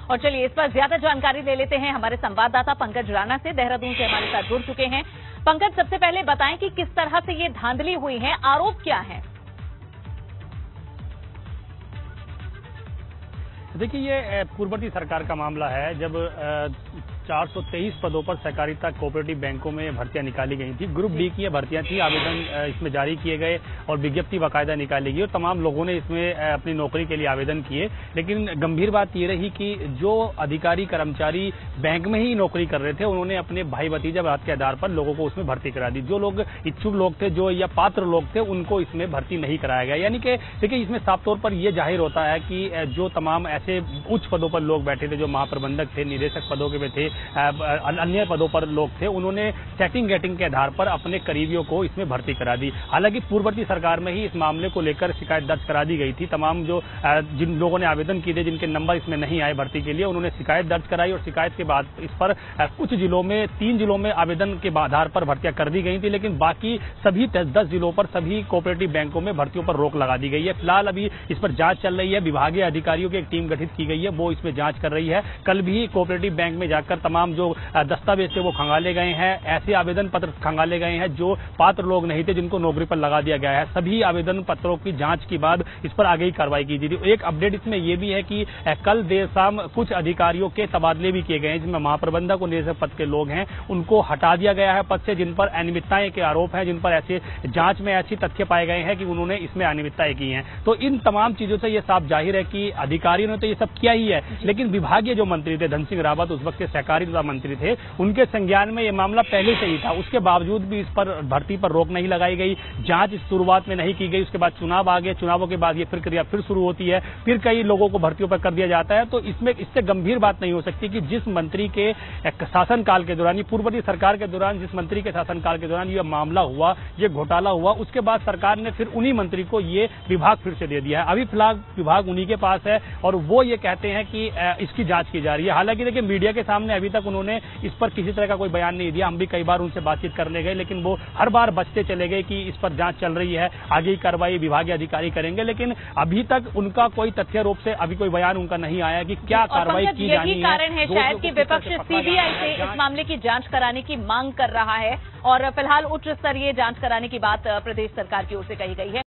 और चलिए इस पर ज्यादा जानकारी ले लेते हैं हमारे संवाददाता पंकज राणा से, देहरादून से हमारे साथ जुड़ चुके हैं। पंकज, सबसे पहले बताएं कि किस तरह से ये धांधली हुई है, आरोप क्या है? देखिए, ये पूर्ववर्ती सरकार का मामला है, जब 423 पदों पर सहकारिता कोऑपरेटिव बैंकों में भर्तियां निकाली गई थी। ग्रुप डी की ये भर्तियां थी, आवेदन इसमें जारी किए गए और विज्ञप्ति बाकायदा निकाली गई और तमाम लोगों ने इसमें अपनी नौकरी के लिए आवेदन किए। लेकिन गंभीर बात ये रही कि जो अधिकारी कर्मचारी बैंक में ही नौकरी कर रहे थे, उन्होंने अपने भाई भतीजा बात के आधार पर लोगों को उसमें भर्ती करा दी। जो लोग इच्छुक लोग थे, जो या पात्र लोग थे, उनको इसमें भर्ती नहीं कराया गया। यानी कि देखिए, इसमें साफ तौर पर यह जाहिर होता है कि जो तमाम ऐसे उच्च पदों पर लोग बैठे थे, जो महाप्रबंधक थे, निदेशक पदों के थे, अन्य पदों पर लोग थे, उन्होंने सेटिंग गेटिंग के आधार पर अपने करीबियों को इसमें भर्ती करा दी। हालांकि पूर्ववर्ती सरकार में ही इस मामले को लेकर शिकायत दर्ज करा दी गई थी। तमाम जो जिन लोगों ने आवेदन किए थे, जिनके नंबर इसमें नहीं आए भर्ती के लिए, उन्होंने शिकायत दर्ज कराई और शिकायत के बाद इस पर कुछ जिलों में 3 जिलों में आवेदन के आधार पर भर्तियां कर दी गई थी। लेकिन बाकी सभी 10 जिलों पर सभी कोऑपरेटिव बैंकों में भर्तियों पर रोक लगा दी गई है। फिलहाल अभी इस पर जांच चल रही है। विभागीय अधिकारियों की एक टीम गठित की गई है, वो इसमें जांच कर रही है। कल भी कोऑपरेटिव बैंक में जाकर तमाम जो दस्तावेज थे वो खंगाले गए हैं। ऐसे आवेदन पत्र खंगाले गए हैं जो पात्र लोग नहीं थे, जिनको नौकरी पर लगा दिया गया है। सभी आवेदन पत्रों की जांच के बाद इस पर आगे की कार्रवाई की जाएगी। एक अपडेट इसमें यह भी है कि कल देर शाम कुछ अधिकारियों के तबादले भी किए गए हैं, जिनमें महाप्रबंधक और निदेशक पद के लोग हैं, उनको हटा दिया गया है पद से, जिन पर अनियमितताएं के आरोप हैं, जिन पर ऐसे जांच में ऐसी तथ्य पाए गए हैं कि उन्होंने इसमें अनियमितताएं की हैं। तो इन तमाम चीजों से यह साफ जाहिर है कि अधिकारियों ने तो ये सब किया ही है, लेकिन विभागीय जो मंत्री थे, धन सिंह रावत उस वक्त के सहकारिता मंत्री थे, उनके संज्ञान में यह मामला पहले से ही था। उसके बावजूद भी इस पर भर्ती पर रोक नहीं लगाई गई, जांच शुरुआत में नहीं की गई। उसके बाद चुनाव आ गए, चुनावों के बाद ये प्रक्रिया फिर शुरू होती है, फिर कई लोगों को भर्तियों पर कर दिया जाता है। तो इसमें इससे गंभीर बात नहीं हो सकती कि जिस मंत्री के शासनकाल के दौरान, पूर्ववर्ती सरकार के दौरान, जिस मंत्री के शासनकाल के दौरान यह मामला हुआ, ये घोटाला हुआ, उसके बाद सरकार ने फिर उन्हीं मंत्री को ये विभाग फिर से दे दिया है। अभी फिलहाल विभाग उन्हीं के पास है और वो ये कहते हैं कि इसकी जांच की जा रही है। हालांकि देखिए, मीडिया के सामने अभी तक उन्होंने इस पर किसी तरह का कोई बयान नहीं दिया। हम भी कई बार उनसे बातचीत करने गए, लेकिन वो हर बार बचते चले गए कि इस पर जांच चल रही है, आगे की कार्रवाई विभागीय अधिकारी करेंगे। लेकिन अभी तक उनका कोई तथ्य रूप से अभी कोई बयान उनका नहीं आया कि क्या कार्रवाई की जानी है। यही कारण है शायद कि विपक्ष सीबीआई से इस मामले की जांच कराने की मांग कर रहा है और फिलहाल उच्च स्तरीय जांच कराने की बात प्रदेश सरकार की ओर से कही गई है।